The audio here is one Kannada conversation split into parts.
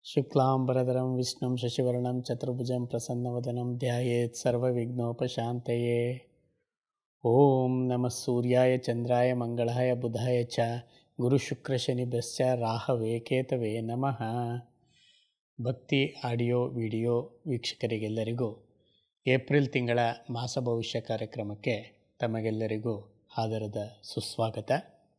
ಶುಕ್ಲಾಂಬರಧರಂ ವಿಷ್ಣುಂ ಶಶಿವರ್ಣಂ ಚತುರ್ಭುಜಂ ಪ್ರಸನ್ನವದನಂ ಧ್ಯಾಯೇತ್ ಸರ್ವವಿಘ್ನೋಪಶಾಂತಯೇ. ಓಂ ನಮಃ ಸೂರ್ಯಾಯ ಚಂದ್ರಾಯ ಮಂಗಳಾಯ ಬುಧಾಯ ಚ ಗುರುಶುಕ್ರಶನಿಭ್ಯಶ್ಚ ರಾಹವೇ ಕೇತವೇ ನಮಃ. ಭಕ್ತಿ ಆಡಿಯೋ ವಿಡಿಯೋ ವೀಕ್ಷಕರಿಗೆಲ್ಲರಿಗೂ ಏಪ್ರಿಲ್ ತಿಂಗಳ ಮಾಸ ಭವಿಷ್ಯ ಕಾರ್ಯಕ್ರಮಕ್ಕೆ ತಮಗೆಲ್ಲರಿಗೂ ಆದರದ ಸುಸ್ವಾಗತ.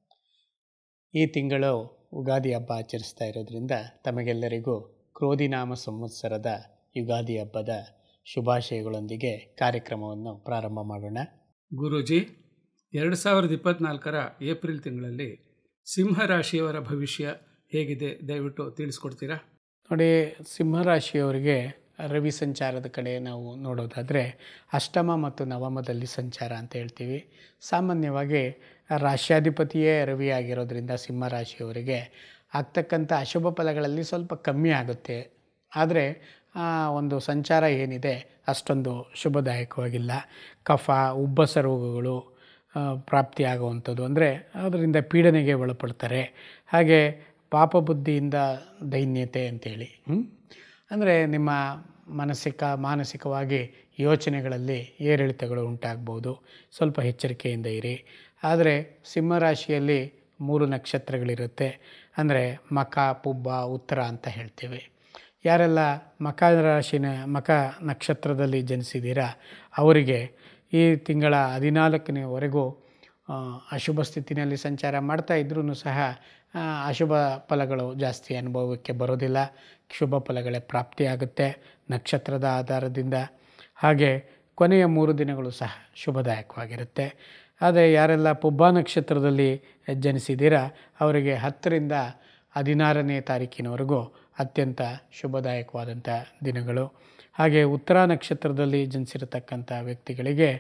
ಈ ತಿಂಗಳು ಯುಗಾದಿ ಹಬ್ಬ ಆಚರಿಸ್ತಾ ಇರೋದ್ರಿಂದ ತಮಗೆಲ್ಲರಿಗೂ ಕ್ರೋಧಿನಾಮ ಸಂವತ್ಸರದ ಯುಗಾದಿ ಹಬ್ಬದ ಶುಭಾಶಯಗಳೊಂದಿಗೆ ಕಾರ್ಯಕ್ರಮವನ್ನು ಪ್ರಾರಂಭ ಮಾಡೋಣ. ಗುರೂಜಿ, 2024 ಏಪ್ರಿಲ್ ತಿಂಗಳಲ್ಲಿ ಸಿಂಹರಾಶಿಯವರ ಭವಿಷ್ಯ ಹೇಗಿದೆ ದಯವಿಟ್ಟು ತಿಳಿಸ್ಕೊಡ್ತೀರಾ? ನೋಡಿ, ಸಿಂಹರಾಶಿಯವರಿಗೆ ರವಿ ಸಂಚಾರದ ಕಡೆ ನಾವು ನೋಡೋದಾದರೆ ಅಷ್ಟಮ ಮತ್ತು ನವಮದಲ್ಲಿ ಸಂಚಾರ ಅಂತ ಹೇಳ್ತೀವಿ. ಸಾಮಾನ್ಯವಾಗಿ ರಾಶ್ಯಾಧಿಪತಿಯೇ ರವಿ ಆಗಿರೋದ್ರಿಂದ ಸಿಂಹರಾಶಿಯವರಿಗೆ ಆಗ್ತಕ್ಕಂಥ ಅಶುಭ ಫಲಗಳಲ್ಲಿ ಸ್ವಲ್ಪ ಕಮ್ಮಿ ಆಗುತ್ತೆ. ಆದರೆ ಒಂದು ಸಂಚಾರ ಏನಿದೆ ಅಷ್ಟೊಂದು ಶುಭದಾಯಕವಾಗಿಲ್ಲ. ಕಫ, ಉಬ್ಬಸ ರೋಗಗಳು ಪ್ರಾಪ್ತಿಯಾಗುವಂಥದ್ದು, ಅಂದರೆ ಅದರಿಂದ ಪೀಡನೆಗೆ ಒಳಪಡ್ತಾರೆ. ಹಾಗೆ ಪಾಪಬುದ್ಧಿಯಿಂದ ದೈನ್ಯತೆ ಅಂತೇಳಿ, ಅಂದರೆ ನಿಮ್ಮ ಮಾನಸಿಕವಾಗಿ ಯೋಚನೆಗಳಲ್ಲಿ ಏರಿಳಿತಗಳು ಉಂಟಾಗ್ಬೋದು. ಸ್ವಲ್ಪ ಎಚ್ಚರಿಕೆಯಿಂದ ಇರಿ. ಆದರೆ ಸಿಂಹರಾಶಿಯಲ್ಲಿ 3 ನಕ್ಷತ್ರಗಳಿರುತ್ತೆ. ಅಂದರೆ ಮಖ, ಪುಬ್ಬ, ಉತ್ತರ ಅಂತ ಹೇಳ್ತೀವಿ. ಯಾರೆಲ್ಲ ಮಖ ನಕ್ಷತ್ರದಲ್ಲಿ ಜನಿಸಿದ್ದೀರಾ ಅವರಿಗೆ ಈ ತಿಂಗಳ 14ನೇವರೆಗೂ ಅಶುಭ ಸ್ಥಿತಿನಲ್ಲಿ ಸಂಚಾರ ಮಾಡ್ತಾ ಇದ್ರೂ ಸಹ ಅಶುಭ ಫಲಗಳು ಜಾಸ್ತಿ ಅನುಭವಕ್ಕೆ ಬರೋದಿಲ್ಲ. ಶುಭ ಫಲಗಳೇ ಪ್ರಾಪ್ತಿಯಾಗುತ್ತೆ ನಕ್ಷತ್ರದ ಆಧಾರದಿಂದ. ಹಾಗೆ ಕೊನೆಯ 3 ದಿನಗಳು ಸಹ ಶುಭದಾಯಕವಾಗಿರುತ್ತೆ. ಆದರೆ ಯಾರೆಲ್ಲ ಪುಬ್ಬ ನಕ್ಷತ್ರದಲ್ಲಿ ಜನಿಸಿದ್ದೀರಾ ಅವರಿಗೆ 10ರಿಂದ 16ನೇ ತಾರೀಕಿನವರೆಗೂ ಅತ್ಯಂತ ಶುಭದಾಯಕವಾದಂಥ ದಿನಗಳು. ಹಾಗೆ ಉತ್ತರ ನಕ್ಷತ್ರದಲ್ಲಿ ಜನಿಸಿರತಕ್ಕಂಥ ವ್ಯಕ್ತಿಗಳಿಗೆ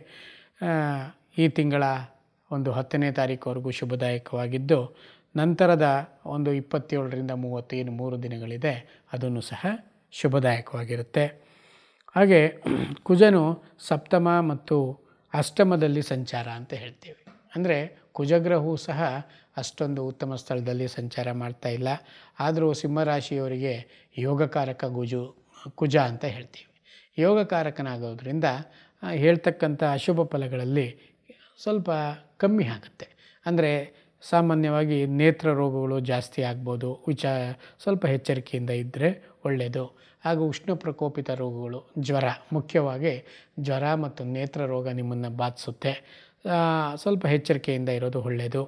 ಈ ತಿಂಗಳ ಒಂದು 10ನೇ ತಾರೀಕುವರೆಗೂ ಶುಭದಾಯಕವಾಗಿದ್ದು, ನಂತರದ ಒಂದು 27ರಿಂದ 30 ಏನು 3 ದಿನಗಳಿದೆ ಅದನ್ನು ಸಹ ಶುಭದಾಯಕವಾಗಿರುತ್ತೆ. ಹಾಗೆ ಕುಜನು ಸಪ್ತಮ ಮತ್ತು ಅಷ್ಟಮದಲ್ಲಿ ಸಂಚಾರ ಅಂತ ಹೇಳ್ತೀವಿ. ಅಂದರೆ ಕುಜಗ್ರಹವು ಸಹ ಅಷ್ಟೊಂದು ಉತ್ತಮ ಸ್ಥಳದಲ್ಲಿ ಸಂಚಾರ ಮಾಡ್ತಾ ಇಲ್ಲ. ಆದರೂ ಸಿಂಹರಾಶಿಯವರಿಗೆ ಯೋಗಕಾರಕ ಕುಜ ಅಂತ ಹೇಳ್ತೀವಿ. ಯೋಗಕಾರಕನಾಗೋದ್ರಿಂದ ಹೇಳ್ತಕ್ಕಂಥ ಅಶುಭ ಫಲಗಳಲ್ಲಿ ಸ್ವಲ್ಪ ಕಮ್ಮಿ ಆಗುತ್ತೆ. ಅಂದರೆ ಸಾಮಾನ್ಯವಾಗಿ ನೇತ್ರ ರೋಗಗಳು ಜಾಸ್ತಿ ಆಗ್ಬೋದು. ಸ್ವಲ್ಪ ಎಚ್ಚರಿಕೆಯಿಂದ ಇದ್ದರೆ ಒಳ್ಳೆಯದು. ಹಾಗೂ ಉಷ್ಣ ಪ್ರಕೋಪಿತ ರೋಗಗಳು, ಜ್ವರ, ಮುಖ್ಯವಾಗಿ ಜ್ವರ ಮತ್ತು ನೇತ್ರ ರೋಗ ನಿಮ್ಮನ್ನು ಬಾಧಿಸುತ್ತೆ. ಸ್ವಲ್ಪ ಎಚ್ಚರಿಕೆಯಿಂದ ಇರೋದು ಒಳ್ಳೆಯದು.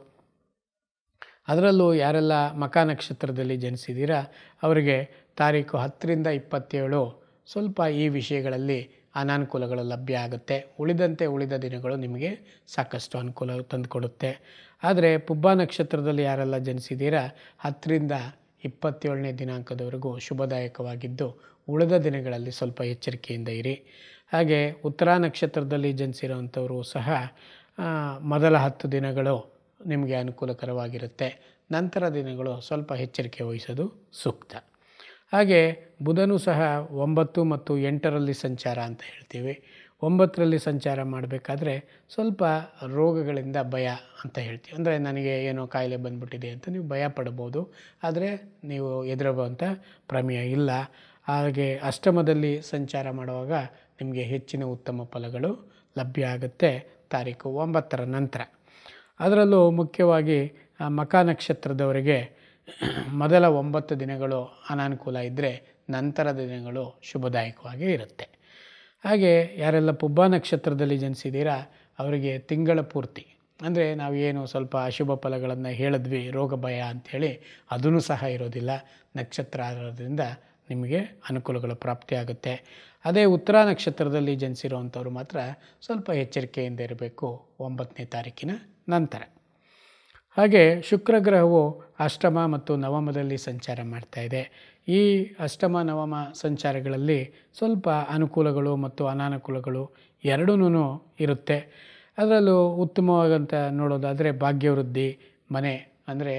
ಅದರಲ್ಲೂ ಯಾರೆಲ್ಲ ಮಖ ನಕ್ಷತ್ರದಲ್ಲಿ ಜನಿಸಿದ್ದೀರಾ ಅವರಿಗೆ ತಾರೀಕು 10ರಿಂದ 27 ಸ್ವಲ್ಪ ಈ ವಿಷಯಗಳಲ್ಲಿ ಅನಾನುಕೂಲಗಳು ಲಭ್ಯ ಆಗುತ್ತೆ. ಉಳಿದ ದಿನಗಳು ನಿಮಗೆ ಸಾಕಷ್ಟು ಅನುಕೂಲ ತಂದುಕೊಡುತ್ತೆ. ಆದರೆ ಪುಬ್ಬ ನಕ್ಷತ್ರದಲ್ಲಿ ಯಾರೆಲ್ಲ ಜನಿಸಿದ್ದೀರಾ 10ರಿಂದ 27ನೇ ದಿನಾಂಕದವರೆಗೂ ಶುಭದಾಯಕವಾಗಿದ್ದು, ಉಳಿದ ದಿನಗಳಲ್ಲಿ ಸ್ವಲ್ಪ ಎಚ್ಚರಿಕೆಯಿಂದ ಇರಿ. ಹಾಗೆ ಉತ್ತರ ನಕ್ಷತ್ರದಲ್ಲಿ ಜನಿಸಿರೋವಂಥವರು ಸಹ ಮೊದಲ 10 ದಿನಗಳು ನಿಮಗೆ ಅನುಕೂಲಕರವಾಗಿರುತ್ತೆ. ನಂತರ ದಿನಗಳು ಸ್ವಲ್ಪ ಎಚ್ಚರಿಕೆ ವಹಿಸೋದು ಸೂಕ್ತ. ಹಾಗೆ ಬುಧನು ಸಹ 9 ಮತ್ತು 8ರಲ್ಲಿ ಸಂಚಾರ ಅಂತ ಹೇಳ್ತೀವಿ. 9ರಲ್ಲಿ ಸಂಚಾರ ಮಾಡಬೇಕಾದ್ರೆ ಸ್ವಲ್ಪ ರೋಗಗಳಿಂದ ಭಯ ಅಂತ ಹೇಳ್ತೀವಿ. ಅಂದರೆ ನನಗೆ ಏನೋ ಕಾಯಿಲೆ ಬಂದ್ಬಿಟ್ಟಿದೆ ಅಂತ ನೀವು ಭಯ ಪಡ್ಬೋದು. ಆದರೆ ನೀವು ಹೆದರುವಂಥ ಪ್ರಮೇಯ ಇಲ್ಲ. ಹಾಗೆ ಅಷ್ಟಮದಲ್ಲಿ ಸಂಚಾರ ಮಾಡುವಾಗ ನಿಮಗೆ ಹೆಚ್ಚಿನ ಉತ್ತಮ ಫಲಗಳು ಲಭ್ಯ ಆಗುತ್ತೆ ತಾರೀಕು 9ರ ನಂತರ. ಅದರಲ್ಲೂ ಮುಖ್ಯವಾಗಿ ಮಖ ನಕ್ಷತ್ರದವರಿಗೆ ಮೊದಲ 9 ದಿನಗಳು ಅನಾನುಕೂಲ ಇದ್ದರೆ ನಂತರದ ದಿನಗಳು ಶುಭದಾಯಕವಾಗಿ ಇರುತ್ತೆ. ಹಾಗೆ ಯಾರೆಲ್ಲ ಪುಬ್ಬ ನಕ್ಷತ್ರದಲ್ಲಿ ಜನಿಸಿದ್ದೀರಾ ಅವರಿಗೆ ತಿಂಗಳ ಪೂರ್ತಿ, ಅಂದರೆ ನಾವು ಏನು ಸ್ವಲ್ಪ ಅಶುಭ ಫಲಗಳನ್ನು ಹೇಳಿದ್ವಿ, ರೋಗ ಭಯ ಅಂಥೇಳಿ, ಅದೂ ಸಹ ಇರೋದಿಲ್ಲ. ನಕ್ಷತ್ರ ಆಧಾರದಿಂದ ನಿಮಗೆ ಅನುಕೂಲಗಳು ಪ್ರಾಪ್ತಿಯಾಗುತ್ತೆ. ಅದೇ ಉತ್ತರ ನಕ್ಷತ್ರದಲ್ಲಿ ಜನಿಸಿರೋವಂಥವ್ರು ಮಾತ್ರ ಸ್ವಲ್ಪ ಎಚ್ಚರಿಕೆಯಿಂದ ಇರಬೇಕು 9ನೇ ತಾರೀಕಿನ ನಂತರ. ಹಾಗೆ ಶುಕ್ರ ಗ್ರಹವು ಅಷ್ಟಮ ಮತ್ತು ನವಮದಲ್ಲಿ ಸಂಚಾರ ಮಾಡ್ತಾ ಇದೆ. ಈ ಅಷ್ಟಮ ನವಮ ಸಂಚಾರಗಳಲ್ಲಿ ಸ್ವಲ್ಪ ಅನುಕೂಲಗಳು ಮತ್ತು ಅನಾನುಕೂಲಗಳು ಎರಡೂ ಇರುತ್ತೆ. ಅದರಲ್ಲೂ ಉತ್ತಮವಾಗಂತ ನೋಡೋದಾದರೆ ಭಾಗ್ಯವೃದ್ಧಿ, ಮನೆ ಅಂದರೆ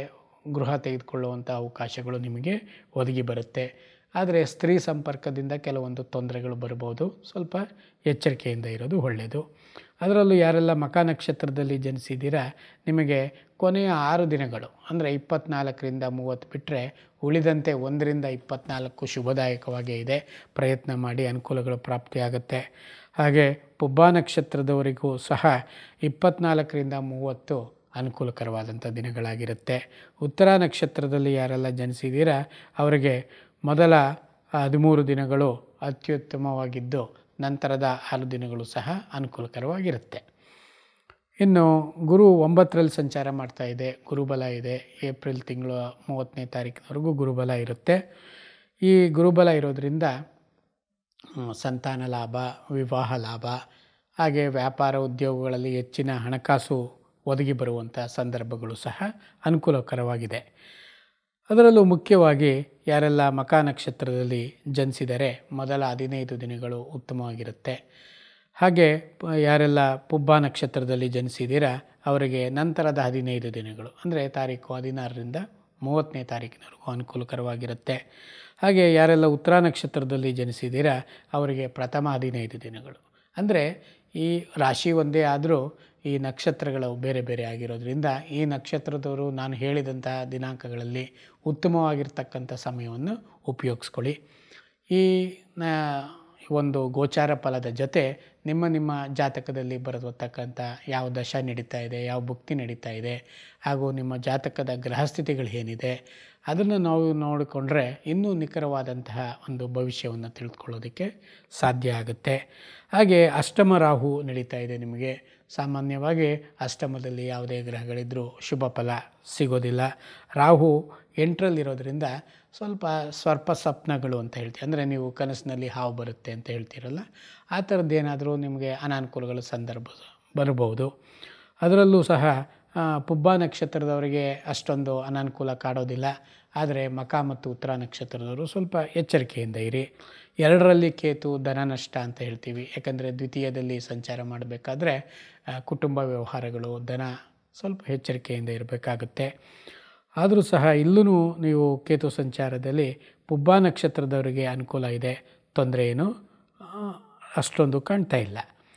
ಗೃಹ ತೆಗೆದುಕೊಳ್ಳುವಂಥ ಅವಕಾಶಗಳು ನಿಮಗೆ ಒದಗಿ ಬರುತ್ತೆ. ಆದರೆ ಸ್ತ್ರೀ ಸಂಪರ್ಕದಿಂದ ಕೆಲವೊಂದು ತೊಂದರೆಗಳು ಬರ್ಬೋದು. ಸ್ವಲ್ಪ ಎಚ್ಚರಿಕೆಯಿಂದ ಇರೋದು ಒಳ್ಳೆಯದು. ಅದರಲ್ಲೂ ಯಾರೆಲ್ಲ ಮಖ ನಕ್ಷತ್ರದಲ್ಲಿ ಜನಿಸಿದ್ದೀರಾ, ನಿಮಗೆ ಕೊನೆಯ 6 ದಿನಗಳು ಅಂದರೆ 24ರಿಂದ 30 ಬಿಟ್ಟರೆ ಉಳಿದಂತೆ 1ರಿಂದ 24 ಶುಭದಾಯಕವಾಗೇ ಇದೆ. ಪ್ರಯತ್ನ ಮಾಡಿ, ಅನುಕೂಲಗಳು ಪ್ರಾಪ್ತಿಯಾಗುತ್ತೆ. ಹಾಗೆ ಪುಬ್ಬ ನಕ್ಷತ್ರದವರಿಗೂ ಸಹ 24ರಿಂದ 30 ಅನುಕೂಲಕರವಾದಂಥ ದಿನಗಳಾಗಿರುತ್ತೆ. ಉತ್ತರ ನಕ್ಷತ್ರದಲ್ಲಿ ಯಾರೆಲ್ಲ ಜನಿಸಿದ್ದೀರಾ ಅವರಿಗೆ ಮೊದಲ 13 ದಿನಗಳು ಅತ್ಯುತ್ತಮವಾಗಿದ್ದು ನಂತರದ 6 ದಿನಗಳು ಸಹ ಅನುಕೂಲಕರವಾಗಿರುತ್ತೆ. ಇನ್ನು ಗುರು 9ರಲ್ಲಿ ಸಂಚಾರ ಮಾಡ್ತಾ ಇದೆ, ಗುರುಬಲ ಇದೆ. ಏಪ್ರಿಲ್ ತಿಂಗಳು 30ನೇ ತಾರೀಕಿನವರೆಗೂ ಗುರುಬಲ ಇರುತ್ತೆ. ಈ ಗುರುಬಲ ಇರೋದರಿಂದ ಸಂತಾನ ಲಾಭ, ವಿವಾಹ ಲಾಭ, ಹಾಗೆ ವ್ಯಾಪಾರ ಉದ್ಯೋಗಗಳಲ್ಲಿ ಹೆಚ್ಚಿನ ಹಣಕಾಸು ಒದಗಿ ಬರುವಂಥ ಸಂದರ್ಭಗಳು ಸಹ ಅನುಕೂಲಕರವಾಗಿದೆ. ಅದರಲ್ಲೂ ಮುಖ್ಯವಾಗಿ ಯಾರೆಲ್ಲ ಮಖ ನಕ್ಷತ್ರದಲ್ಲಿ ಜನಿಸಿದರೆ ಮೊದಲ 15 ದಿನಗಳು ಉತ್ತಮವಾಗಿರುತ್ತೆ. ಹಾಗೆ ಯಾರೆಲ್ಲ ಪುಬ್ಬ ನಕ್ಷತ್ರದಲ್ಲಿ ಜನಿಸಿದ್ದೀರಾ ಅವರಿಗೆ ನಂತರದ 15 ದಿನಗಳು ಅಂದರೆ ತಾರೀಕು 16ರಿಂದ 30ನೇ ತಾರೀಕಿನವರೆಗೂ ಅನುಕೂಲಕರವಾಗಿರುತ್ತೆ. ಹಾಗೆ ಯಾರೆಲ್ಲ ಉತ್ತರ ನಕ್ಷತ್ರದಲ್ಲಿ ಜನಿಸಿದ್ದೀರಾ ಅವರಿಗೆ ಪ್ರಥಮ 15 ದಿನಗಳು. ಅಂದರೆ ಈ ರಾಶಿ ಒಂದೇ ಆದರೂ ಈ ನಕ್ಷತ್ರಗಳು ಬೇರೆ ಬೇರೆ ಆಗಿರೋದ್ರಿಂದ ಈ ನಕ್ಷತ್ರದವರು ನಾನು ಹೇಳಿದಂತಹ ದಿನಾಂಕಗಳಲ್ಲಿ ಉತ್ತಮವಾಗಿರ್ತಕ್ಕಂಥ ಸಮಯವನ್ನು ಉಪಯೋಗಿಸ್ಕೊಳ್ಳಿ. ಈ ಒಂದು ಗೋಚಾರ ಫಲದ ಜೊತೆ ನಿಮ್ಮ ಜಾತಕದಲ್ಲಿ ಬರತಕ್ಕಂಥ ಯಾವ ದಶ ನಡೀತಾ ಇದೆ, ಯಾವ ಭುಕ್ತಿ ನಡೀತಾ ಇದೆ, ಹಾಗೂ ನಿಮ್ಮ ಜಾತಕದ ಗ್ರಹಸ್ಥಿತಿಗಳು ಏನಿದೆ ಅದನ್ನು ನಾವು ನೋಡಿಕೊಂಡ್ರೆ ಇನ್ನೂ ನಿಖರವಾದಂತಹ ಒಂದು ಭವಿಷ್ಯವನ್ನು ತಿಳಿದುಕೊಳ್ಳೋದಕ್ಕೆ ಸಾಧ್ಯ ಆಗುತ್ತೆ. ಹಾಗೆ ಅಷ್ಟಮ ರಾಹು ನಡೀತಾ ಇದೆ ನಿಮಗೆ. ಸಾಮಾನ್ಯವಾಗಿ ಅಷ್ಟಮದಲ್ಲಿ ಯಾವುದೇ ಗ್ರಹಗಳಿದ್ದರೂ ಶುಭ ಫಲ ಸಿಗೋದಿಲ್ಲ. ರಾಹು 8ರಲ್ಲಿರೋದ್ರಿಂದ ಸ್ವಲ್ಪ ಸ್ವಪ್ನಗಳು ಅಂತ ಹೇಳ್ತೀವಿ. ಅಂದರೆ ನೀವು ಕನಸಿನಲ್ಲಿ ಹಾವು ಬರುತ್ತೆ ಅಂತ ಹೇಳ್ತೀರಲ್ಲ, ಆ ಥರದ್ದೇನಾದರೂ ನಿಮಗೆ ಅನಾನುಕೂಲಗಳ ಸಂದರ್ಭ ಬರ್ಬೋದು. ಅದರಲ್ಲೂ ಸಹ ಪುಬ್ಬ ನಕ್ಷತ್ರದವರಿಗೆ ಅಷ್ಟೊಂದು ಅನಾನುಕೂಲ ಕಾಡೋದಿಲ್ಲ. ಆದರೆ ಮಖ ಮತ್ತು ಉತ್ತರ ನಕ್ಷತ್ರದವರು ಸ್ವಲ್ಪ ಎಚ್ಚರಿಕೆಯಿಂದ ಇರಿ. 2ರಲ್ಲಿ ಕೇತು ಧನ ನಷ್ಟ ಅಂತ ಹೇಳ್ತೀವಿ. ಯಾಕಂದರೆ ದ್ವಿತೀಯದಲ್ಲಿ ಸಂಚಾರ ಮಾಡಬೇಕಾದ್ರೆ ಕುಟುಂಬ ವ್ಯವಹಾರಗಳು, ಧನ ಸ್ವಲ್ಪ ಎಚ್ಚರಿಕೆಯಿಂದ ಇರಬೇಕಾಗುತ್ತೆ. ಆದರೂ ಸಹ ಇಲ್ಲೂ ನೀವು ಕೇತು ಸಂಚಾರದಲ್ಲಿ ಪುಬ್ಬ ನಕ್ಷತ್ರದವರಿಗೆ ಅನುಕೂಲ ಇದೆ, ತೊಂದರೆ ಏನು ಅಷ್ಟೊಂದು ಕಾಣ್ತಾ ಇಲ್ಲ.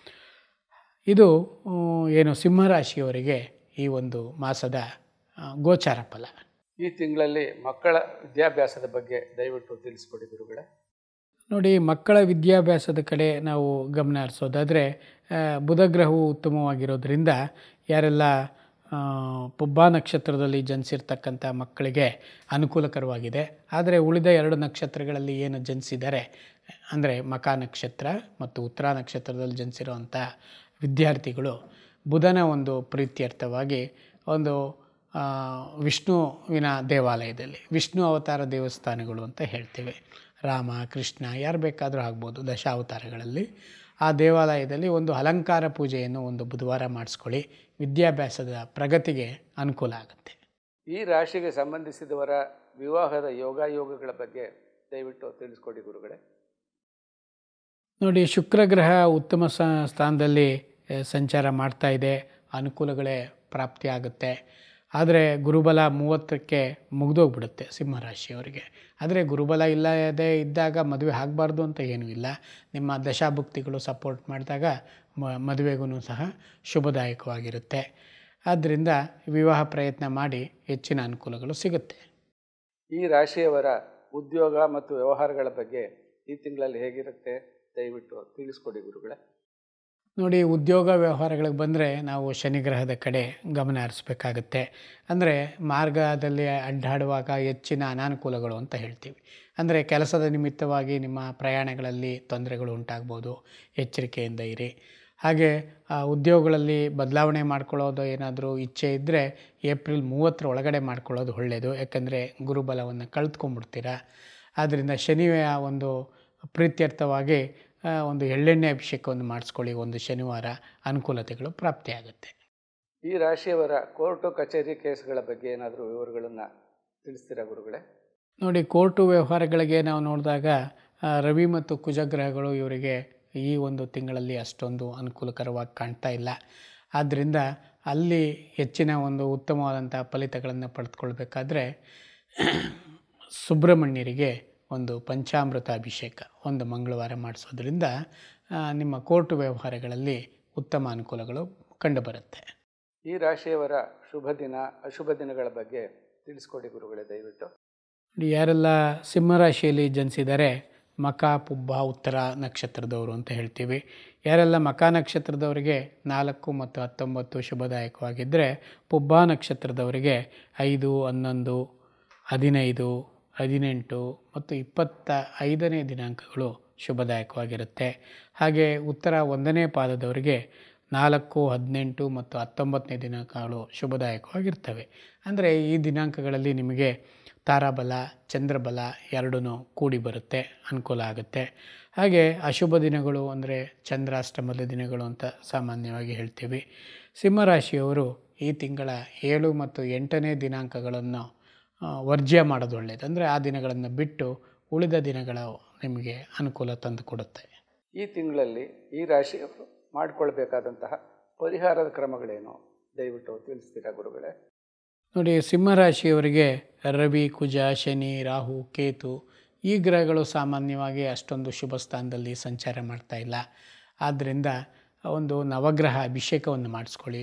ಇದು ಏನು ಸಿಂಹರಾಶಿಯವರಿಗೆ ಈ ಒಂದು ಮಾಸದ ಗೋಚಾರ ಫಲ. ಈ ತಿಂಗಳಲ್ಲಿ ಮಕ್ಕಳ ವಿದ್ಯಾಭ್ಯಾಸದ ಬಗ್ಗೆ ದಯವಿಟ್ಟು ತಿಳಿಸ್ಕೊಡಿ ಗುರುಗಳೇ. ನೋಡಿ, ಮಕ್ಕಳ ವಿದ್ಯಾಭ್ಯಾಸದ ಕಡೆ ನಾವು ಗಮನ ಹರಿಸೋದಾದರೆ ಬುಧಗ್ರಹವು ಉತ್ತಮವಾಗಿರೋದ್ರಿಂದ ಯಾರೆಲ್ಲ ಪುಬ್ಬ ನಕ್ಷತ್ರದಲ್ಲಿ ಜನಿಸಿರ್ತಕ್ಕಂಥ ಮಕ್ಕಳಿಗೆ ಅನುಕೂಲಕರವಾಗಿದೆ. ಆದರೆ ಉಳಿದ 2 ನಕ್ಷತ್ರಗಳಲ್ಲಿ ಏನು ಜನಿಸಿದ್ದಾರೆ ಅಂದರೆ ಮಖ ನಕ್ಷತ್ರ ಮತ್ತು ಉತ್ತರ ನಕ್ಷತ್ರದಲ್ಲಿ ಜನಿಸಿರುವಂಥ ವಿದ್ಯಾರ್ಥಿಗಳು ಬುಧನ ಒಂದು ಪ್ರೀತ್ಯರ್ಥವಾಗಿ ಒಂದು ವಿಷ್ಣುವಿನ ದೇವಾಲಯದಲ್ಲಿ, ವಿಷ್ಣು ಅವತಾರ ದೇವಸ್ಥಾನಗಳು ಅಂತ ಹೇಳ್ತೇವೆ, ರಾಮ ಕೃಷ್ಣ ಯಾರು ಬೇಕಾದರೂ ಆಗ್ಬೋದು ದಶಾವತಾರಗಳಲ್ಲಿ, ಆ ದೇವಾಲಯದಲ್ಲಿ ಒಂದು ಅಲಂಕಾರ ಪೂಜೆಯನ್ನು ಒಂದು ಬುಧವಾರ ಮಾಡಿಸ್ಕೊಳ್ಳಿ. ವಿದ್ಯಾಭ್ಯಾಸದ ಪ್ರಗತಿಗೆ ಅನುಕೂಲ ಆಗುತ್ತೆ. ಈ ರಾಶಿಗೆ ಸಂಬಂಧಿಸಿದವರ ವಿವಾಹದ ಯೋಗಗಳ ಬಗ್ಗೆ ದಯವಿಟ್ಟು ತಿಳಿಸ್ಕೊಡಿ ಗುರುಗಳೇ. ನೋಡಿ, ಶುಕ್ರ ಗ್ರಹ ಉತ್ತಮ ಸ್ಥಾನದಲ್ಲಿ ಸಂಚಾರ ಮಾಡ್ತಾ ಇದೆ, ಅನುಕೂಲಗಳೇ ಪ್ರಾಪ್ತಿಯಾಗುತ್ತೆ. ಆದರೆ ಗುರುಬಲ 30ಕ್ಕೆ ಮುಗಿದೋಗ್ಬಿಡುತ್ತೆ ಸಿಂಹರಾಶಿಯವರಿಗೆ. ಆದರೆ ಗುರುಬಲ ಇಲ್ಲದೇ ಇದ್ದಾಗ ಮದುವೆ ಆಗಬಾರ್ದು ಅಂತ ಏನೂ ಇಲ್ಲ. ನಿಮ್ಮ ದಶಾಭುಕ್ತಿಗಳು ಸಪೋರ್ಟ್ ಮಾಡಿದಾಗ ಮದುವೆಗೂ ಸಹ ಶುಭದಾಯಕವಾಗಿರುತ್ತೆ. ಆದ್ದರಿಂದ ವಿವಾಹ ಪ್ರಯತ್ನ ಮಾಡಿ ಹೆಚ್ಚಿನ ಅನುಕೂಲಗಳು ಸಿಗುತ್ತೆ. ಈ ರಾಶಿಯವರ ಉದ್ಯೋಗ ಮತ್ತು ವ್ಯವಹಾರಗಳ ಬಗ್ಗೆ ಈ ತಿಂಗಳಲ್ಲಿ ಹೇಗಿರುತ್ತೆ ದಯವಿಟ್ಟು ತಿಳಿಸ್ಕೊಡಿ ಗುರುಗಳೇ. ನೋಡಿ, ಉದ್ಯೋಗ ವ್ಯವಹಾರಗಳಿಗೆ ಬಂದರೆ ನಾವು ಶನಿಗ್ರಹದ ಕಡೆ ಗಮನ ಹರಿಸ್ಬೇಕಾಗತ್ತೆ. ಅಂದರೆ ಮಾರ್ಗದಲ್ಲಿ ಅಡ್ಡಾಡುವಾಗ ಹೆಚ್ಚಿನ ಅನಾನುಕೂಲಗಳು ಅಂತ ಹೇಳ್ತೀವಿ. ಅಂದರೆ ಕೆಲಸದ ನಿಮಿತ್ತವಾಗಿ ನಿಮ್ಮ ಪ್ರಯಾಣಗಳಲ್ಲಿ ತೊಂದರೆಗಳು ಉಂಟಾಗ್ಬೋದು, ಎಚ್ಚರಿಕೆಯಿಂದ ಇರಿ. ಹಾಗೆ ಉದ್ಯೋಗಗಳಲ್ಲಿ ಬದಲಾವಣೆ ಮಾಡ್ಕೊಳ್ಳೋದು ಏನಾದರೂ ಇಚ್ಛೆ ಇದ್ದರೆ ಏಪ್ರಿಲ್ 30ರ ಒಳಗಡೆ ಮಾಡ್ಕೊಳ್ಳೋದು ಒಳ್ಳೆಯದು. ಯಾಕಂದರೆ ಗುರುಬಲವನ್ನು ಕಳೆದುಕೊಂಡ್ಬಿಡ್ತೀರ. ಆದ್ದರಿಂದ ಶನಿಯ ಒಂದು ಪ್ರೀತ್ಯರ್ಥವಾಗಿ ಒಂದು ಎಳ್ಳೆಣ್ಣೆ ಅಭಿಷೇಕವನ್ನು ಮಾಡಿಸ್ಕೊಳ್ಳಿ ಒಂದು ಶನಿವಾರ, ಅನುಕೂಲತೆಗಳು ಪ್ರಾಪ್ತಿಯಾಗುತ್ತೆ. ಈ ರಾಶಿಯವರ ಕೋರ್ಟು ಕಚೇರಿ ಕೇಸ್ಗಳ ಬಗ್ಗೆ ಏನಾದರೂ ವಿವರಗಳನ್ನು ತಿಳಿಸ್ತೀರಾ ಗುರುಗಳೇ? ನೋಡಿ, ಕೋರ್ಟು ವ್ಯವಹಾರಗಳಿಗೆ ನಾವು ನೋಡಿದಾಗ ರವಿ ಮತ್ತು ಕುಜಗ್ರಹಗಳು ಇವರಿಗೆ ಈ ಒಂದು ತಿಂಗಳಲ್ಲಿ ಅಷ್ಟೊಂದು ಅನುಕೂಲಕರವಾಗಿ ಕಾಣ್ತಾ ಇಲ್ಲ. ಆದ್ದರಿಂದ ಅಲ್ಲಿ ಹೆಚ್ಚಿನ ಒಂದು ಉತ್ತಮವಾದಂಥ ಫಲಿತಗಳನ್ನು ಪಡೆದುಕೊಳ್ಬೇಕಾದ್ರೆ ಸುಬ್ರಹ್ಮಣ್ಯರಿಗೆ ಒಂದು ಪಂಚಾಮೃತ ಅಭಿಷೇಕ ಒಂದು ಮಂಗಳವಾರ ಮಾಡಿಸೋದ್ರಿಂದ ನಿಮ್ಮ ಕೋರ್ಟ್ ವ್ಯವಹಾರಗಳಲ್ಲಿ ಉತ್ತಮ ಅನುಕೂಲಗಳು ಕಂಡುಬರುತ್ತೆ. ಈ ರಾಶಿಯವರ ಶುಭ ದಿನ ಅಶುಭ ದಿನಗಳ ಬಗ್ಗೆ ತಿಳಿಸ್ಕೊಡಿ ಗುರುಗಳೇ ದಯವಿಟ್ಟು. ಯಾರೆಲ್ಲ ಸಿಂಹರಾಶಿಯಲ್ಲಿ ಜನಿಸಿದರೆ ಮಕ ಪುಬ್ಬ ಉತ್ತರ ನಕ್ಷತ್ರದವರು ಅಂತ ಹೇಳ್ತೀವಿ. ಯಾರೆಲ್ಲ ಮಕ ನಕ್ಷತ್ರದವರಿಗೆ 4 ಮತ್ತು 19 ಶುಭದಾಯಕವಾಗಿದ್ದರೆ ಪುಬ್ಬ ನಕ್ಷತ್ರದವರಿಗೆ 5, 11, 15, 18 ಮತ್ತು 25ನೇ ದಿನಾಂಕಗಳು ಶುಭದಾಯಕವಾಗಿರುತ್ತೆ. ಹಾಗೆ ಉತ್ತರ 1ನೇ ಪಾದದವರಿಗೆ 4, 18 ಮತ್ತು 19ನೇ ದಿನಾಂಕಗಳು ಶುಭದಾಯಕವಾಗಿರ್ತವೆ. ಅಂದರೆ ಈ ದಿನಾಂಕಗಳಲ್ಲಿ ನಿಮಗೆ ತಾರಾಬಲ ಚಂದ್ರಬಲ ಎರಡೂ ಕೂಡಿ ಬರುತ್ತೆ, ಅನುಕೂಲ ಆಗುತ್ತೆ. ಹಾಗೆ ಅಶುಭ ದಿನಗಳು ಅಂದರೆ ಚಂದ್ರಾಷ್ಟಮದ ದಿನಗಳು ಅಂತ ಸಾಮಾನ್ಯವಾಗಿ ಹೇಳ್ತೀವಿ. ಸಿಂಹರಾಶಿಯವರು ಈ ತಿಂಗಳ 7 ಮತ್ತು 8ನೇ ದಿನಾಂಕಗಳನ್ನು ವರ್ಜ್ಯ ಮಾಡೋದು ಒಳ್ಳೆಯದು. ಅಂದರೆ ಆ ದಿನಗಳನ್ನು ಬಿಟ್ಟು ಉಳಿದ ದಿನಗಳು ನಿಮಗೆ ಅನುಕೂಲ ತಂದು ಕೊಡುತ್ತೆ. ಈ ತಿಂಗಳಲ್ಲಿ ಈ ರಾಶಿಯವರು ಮಾಡಿಕೊಳ್ಬೇಕಾದಂತಹ ಪರಿಹಾರದ ಕ್ರಮಗಳೇನು ದಯವಿಟ್ಟು ತಿಳಿಸ್ತೀರಾ ಗುರುಗಳೇ? ನೋಡಿ, ಸಿಂಹರಾಶಿಯವರಿಗೆ ರವಿ, ಕುಜ, ಶನಿ, ರಾಹು, ಕೇತು ಈ ಗ್ರಹಗಳು ಸಾಮಾನ್ಯವಾಗಿ ಅಷ್ಟೊಂದು ಶುಭ ಸ್ಥಾನದಲ್ಲಿ ಸಂಚಾರ ಮಾಡ್ತಾ ಇಲ್ಲ. ಆದ್ದರಿಂದ ಒಂದು ನವಗ್ರಹ ಅಭಿಷೇಕವನ್ನು ಮಾಡಿಸ್ಕೊಳ್ಳಿ.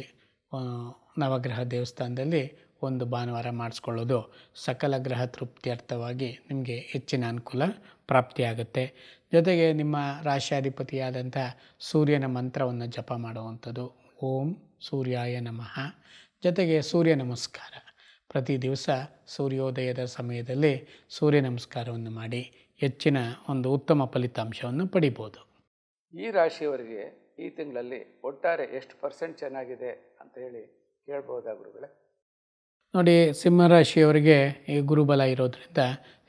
ನವಗ್ರಹ ದೇವಸ್ಥಾನದಲ್ಲಿ ಒಂದು ಭಾನುವಾರ ಮಾಡಿಸ್ಕೊಳ್ಳೋದು ಸಕಲ ಗ್ರಹ ತೃಪ್ತ್ಯರ್ಥವಾಗಿ ನಿಮಗೆ ಹೆಚ್ಚಿನ ಅನುಕೂಲ ಪ್ರಾಪ್ತಿಯಾಗುತ್ತೆ. ಜೊತೆಗೆ ನಿಮ್ಮ ರಾಶ್ಯಾಧಿಪತಿಯಾದಂಥ ಸೂರ್ಯನ ಮಂತ್ರವನ್ನು ಜಪ ಮಾಡುವಂಥದ್ದು, ಓಂ ಸೂರ್ಯಾಯ ನಮಃ. ಜೊತೆಗೆ ಸೂರ್ಯ ನಮಸ್ಕಾರ ಪ್ರತಿ ದಿವಸ ಸೂರ್ಯೋದಯದ ಸಮಯದಲ್ಲಿ ಸೂರ್ಯ ನಮಸ್ಕಾರವನ್ನು ಮಾಡಿ ಹೆಚ್ಚಿನ ಒಂದು ಉತ್ತಮ ಫಲಿತಾಂಶವನ್ನು ಪಡಿಬೋದು. ಈ ರಾಶಿಯವರಿಗೆ ಈ ತಿಂಗಳಲ್ಲಿ ಒಟ್ಟಾರೆ ಎಷ್ಟು % ಚೆನ್ನಾಗಿದೆ ಅಂತ ಹೇಳಿ ಕೇಳ್ಬೋದಾ ಗುರುಗಳೇ? ನೋಡಿ, ಸಿಂಹರಾಶಿಯವರಿಗೆ ಈ ಗುರುಬಲ ಇರೋದರಿಂದ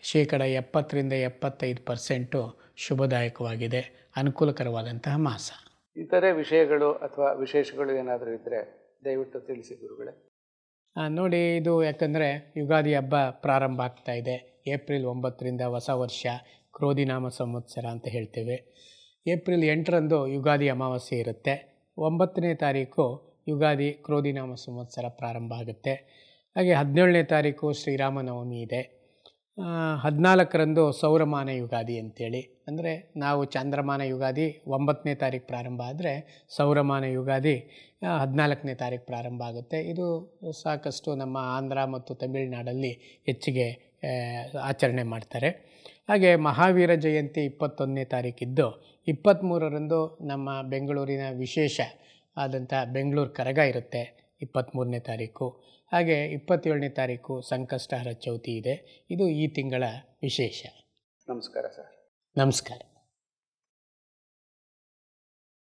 70% 75% ಶುಭದಾಯಕವಾಗಿದೆ, ಅನುಕೂಲಕರವಾದಂತಹ ಮಾಸ. ಇತರೆ ವಿಷಯಗಳು ಅಥವಾ ವಿಶೇಷಗಳು ಏನಾದರೂ ಇದ್ದರೆ ದಯವಿಟ್ಟು ತಿಳಿಸಿ ಗುರುಗಳೇ. ನೋಡಿ, ಇದು ಯಾಕಂದರೆ ಯುಗಾದಿ ಹಬ್ಬ ಪ್ರಾರಂಭ ಆಗ್ತಾ ಇದೆ. ಏಪ್ರಿಲ್ 9ರಿಂದ ಹೊಸ ವರ್ಷ ಕ್ರೋಧಿನಾಮ ಸಂವತ್ಸರ ಅಂತ ಹೇಳ್ತೇವೆ. ಏಪ್ರಿಲ್ 8ರಂದು ಯುಗಾದಿ ಅಮಾವಾಸ್ಯೆ ಇರುತ್ತೆ. 9ನೇ ತಾರೀಕು ಯುಗಾದಿ ಕ್ರೋಧಿನಾಮ ಸಂವತ್ಸರ ಪ್ರಾರಂಭ ಆಗುತ್ತೆ. ಹಾಗೆ 17ನೇ ತಾರೀಕು ಶ್ರೀರಾಮನವಮಿ ಇದೆ. 14ರಂದು ಸೌರಮಾನ ಯುಗಾದಿ ಅಂತೇಳಿ, ಅಂದರೆ ನಾವು ಚಾಂದ್ರಮಾನ ಯುಗಾದಿ 9ನೇ ತಾರೀಕು ಪ್ರಾರಂಭ ಆದರೆ ಸೌರಮಾನ ಯುಗಾದಿ 14ನೇ ತಾರೀಕು ಪ್ರಾರಂಭ ಆಗುತ್ತೆ. ಇದು ಸಾಕಷ್ಟು ನಮ್ಮ ಆಂಧ್ರ ಮತ್ತು ತಮಿಳುನಾಡಲ್ಲಿ ಹೆಚ್ಚಿಗೆ ಆಚರಣೆ ಮಾಡ್ತಾರೆ. ಹಾಗೆ ಮಹಾವೀರ ಜಯಂತಿ 21ನೇ ತಾರೀಕಿದ್ದು 23ರಂದು ನಮ್ಮ ಬೆಂಗಳೂರಿನ ವಿಶೇಷ ಆದಂಥ ಬೆಂಗಳೂರು ಕರಗ ಇರುತ್ತೆ 23ನೇ ತಾರೀಕು. ಹಾಗೆ 27ನೇ ತಾರೀಕು ಸಂಕಷ್ಟಹರ ಚೌತಿ ಇದೆ. ಇದು ಈ ತಿಂಗಳ ವಿಶೇಷ. ನಮಸ್ಕಾರ ಸರ್. ನಮಸ್ಕಾರ.